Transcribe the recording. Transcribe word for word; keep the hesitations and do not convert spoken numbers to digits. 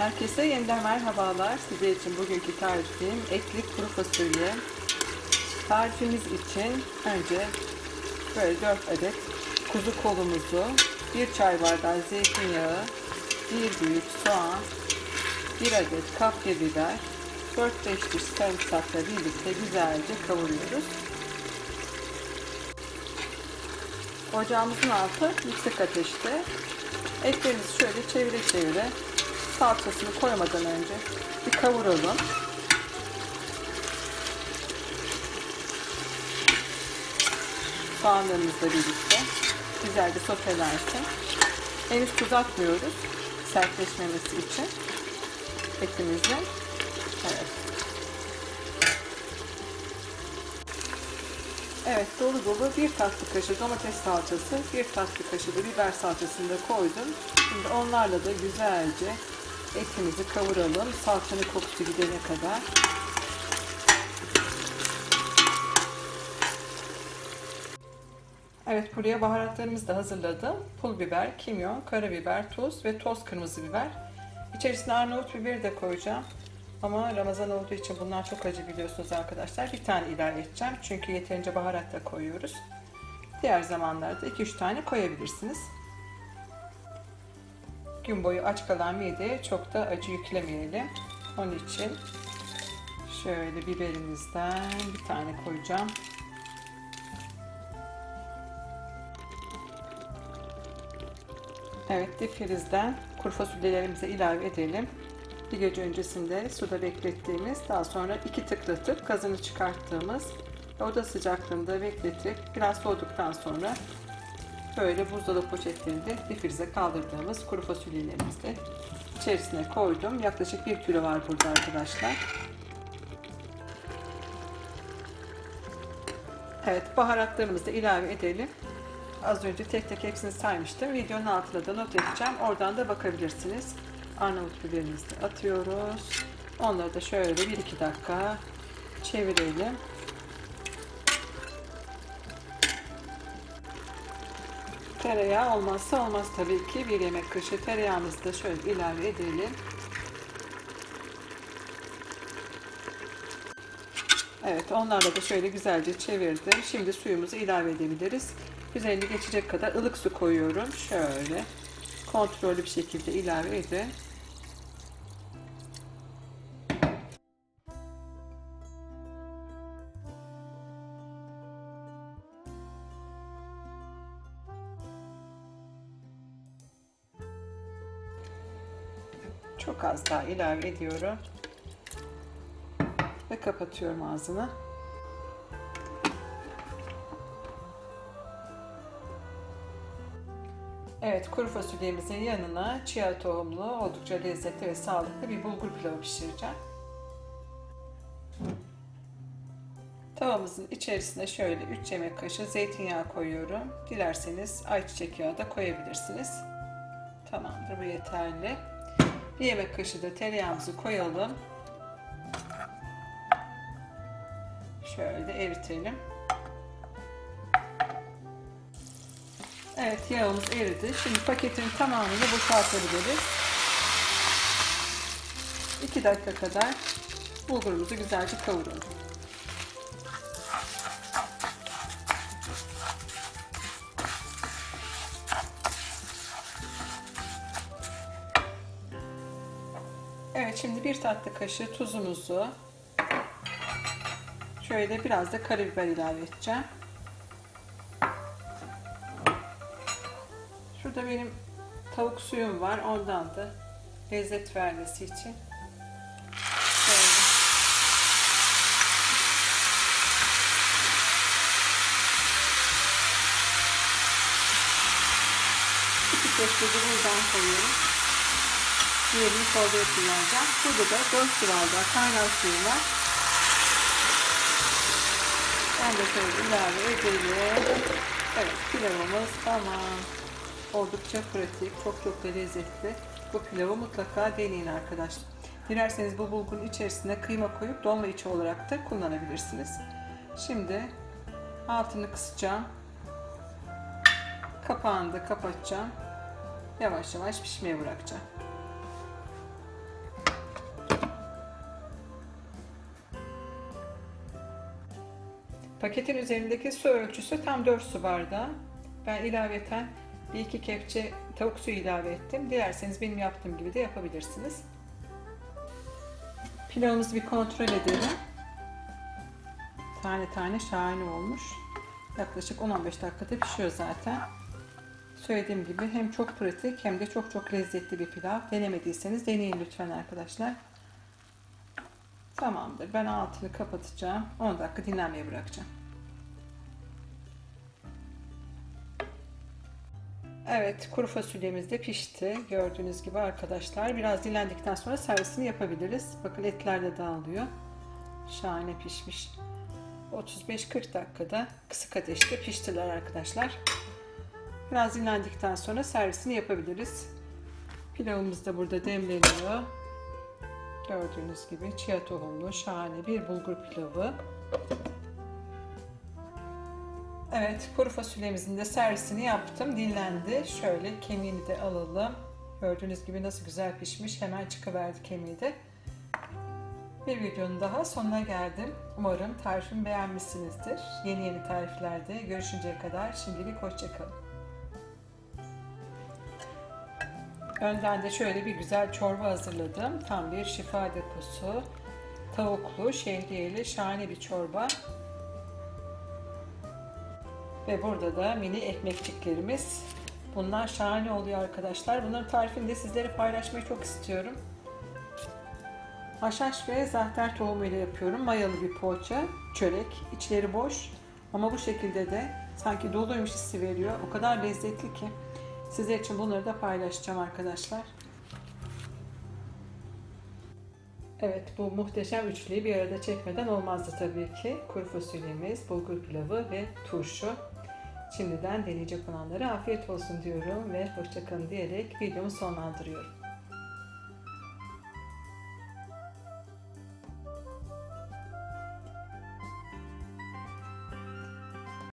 Herkese yeniden merhabalar. Sizler için bugünkü tarifim etli kuru fasulye. Tarifimiz için önce böyle dört adet kuzu kolumuzu, bir çay bardağı zeytinyağı, bir büyük soğan, bir adet kapya biber, dört beş diş sarımsakla birlikte güzelce kavuruyoruz. Ocağımızın altı yüksek ateşte. Etlerimizi şöyle çevire çevire salçasını koymadan önce bir kavuralım. Soğanlarımızla birlikte güzelce sotelensin. Henüz tuz atmıyoruz sertleşmemesi için etimizin. Evet. Evet, dolu dolu bir tatlı kaşığı domates salçası, bir tatlı kaşığı da biber salçasını da koydum. Şimdi onlarla da güzelce etimizi kavuralım. Salçanın kokusu gidene kadar. Evet, buraya baharatlarımızı da hazırladım. Pul biber, kimyon, karabiber, tuz ve toz kırmızı biber. İçerisine Arnavut biberi de koyacağım. Ama Ramazan olduğu için bunlar çok acı biliyorsunuz arkadaşlar. Bir tane ilave edeceğim. Çünkü yeterince baharat da koyuyoruz. Diğer zamanlarda iki üç tane koyabilirsiniz. Gün boyu aç kalan mideye çok da acı yüklemeyelim. Onun için şöyle biberimizden bir tane koyacağım. Evet, difrizden kuru fasulyelerimize ilave edelim. Bir gece öncesinde suda beklettiğimiz, daha sonra iki tıklatıp gazını çıkarttığımız, oda sıcaklığında bekletip biraz soğuduktan sonra böyle buzdolabı poşetlerinde difrize kaldırdığımız kuru fasulyelerimizi içerisine koydum. Yaklaşık bir kilo var burada arkadaşlar. Evet, baharatlarımızı da ilave edelim. Az önce tek tek hepsini saymıştım. Videonun altına da not edeceğim. Oradan da bakabilirsiniz. Arnavut biberimizi de atıyoruz. Onları da şöyle bir iki dakika çevirelim. Tereyağı olmazsa olmaz tabii ki. Bir yemek kaşığı tereyağımızı da şöyle ilave edelim. Evet, onlarla da şöyle güzelce çevirdim. Şimdi suyumuzu ilave edebiliriz. Üzerini geçecek kadar ılık su koyuyorum. Şöyle kontrollü bir şekilde ilave edin. Çok az daha ilave ediyorum. Ve kapatıyorum ağzını. Evet, kuru fasulyemizin yanına chia tohumlu, oldukça lezzetli ve sağlıklı bir bulgur pilavı pişireceğim. Tavamızın içerisine şöyle üç yemek kaşığı zeytinyağı koyuyorum. Dilerseniz ayçiçek yağı da koyabilirsiniz. Tamamdır, bu yeterli. Bir yemek kaşığı da tereyağımızı koyalım. Şöyle eritelim. Evet, yağımız eridi. Şimdi paketin tamamını boşaltabiliriz. iki dakika kadar bulgurumuzu güzelce kavuralım. Evet, şimdi bir tatlı kaşığı tuzumuzu, şöyle biraz da karabiber ilave edeceğim. Şurada benim tavuk suyum var, ondan da lezzet vermesi için şöyle iki keşke buradan koyuyorum. Diğerini çorbaya kullanacağım. Burada da dört su bardağı kaynar suyum var. Ben de şöyle ilave edelim. Evet, pilavımız tamam. Oldukça pratik, çok çok da lezzetli. Bu pilavı mutlaka deneyin arkadaşlar. Dilerseniz bu bulgurun içerisine kıyma koyup dolma içi olarak da kullanabilirsiniz. Şimdi altını kısacağım. Kapağını da kapatacağım. Yavaş yavaş pişmeye bırakacağım. Paketin üzerindeki su ölçüsü tam dört su bardağı. Ben ilaveten bir iki kepçe tavuk suyu ilave ettim. Dilerseniz benim yaptığım gibi de yapabilirsiniz. Pilavımızı bir kontrol edelim. Tane tane şahane olmuş. Yaklaşık on on beş dakikada pişiyor zaten. Söylediğim gibi hem çok pratik hem de çok çok lezzetli bir pilav. Denemediyseniz deneyin lütfen arkadaşlar. Tamamdır. Ben altını kapatacağım. on dakika dinlenmeye bırakacağım. Evet, kuru fasulyemiz de pişti. Gördüğünüz gibi arkadaşlar. Biraz dinlendikten sonra servisini yapabiliriz. Bakın etler de dağılıyor. Şahane pişmiş. otuz beş kırk dakikada kısık ateşte piştiler arkadaşlar. Biraz dinlendikten sonra servisini yapabiliriz. Pilavımız da burada demleniyor. Gördüğünüz gibi chia tohumlu şahane bir bulgur pilavı. Evet, kuru fasulyemizin de servisini yaptım. Dinlendi. Şöyle kemiğini de alalım. Gördüğünüz gibi nasıl güzel pişmiş. Hemen çıkıverdi kemiği de. Bir videonun daha sonuna geldim. Umarım tarifimi beğenmişsinizdir. Yeni yeni tariflerde görüşünceye kadar şimdilik hoşça kalın. Önden de şöyle bir güzel çorba hazırladım. Tam bir şifa deposu. Tavuklu, şehriyeli, şahane bir çorba. Ve burada da mini ekmekçiklerimiz. Bunlar şahane oluyor arkadaşlar. Bunların tarifini de sizlere paylaşmayı çok istiyorum. Haşhaş ve zahter tohumu ile yapıyorum. Mayalı bir poğaça, çörek. İçleri boş ama bu şekilde de sanki doluymuş hissi veriyor. O kadar lezzetli ki. Sizler için bunları da paylaşacağım arkadaşlar. Evet, bu muhteşem üçlüyü bir arada çekmeden olmazdı tabii ki. Kuru fasulyemiz, bulgur pilavı ve turşu. Şimdiden deneyecek olanlara afiyet olsun diyorum ve hoşça kalın diyerek videomu sonlandırıyorum.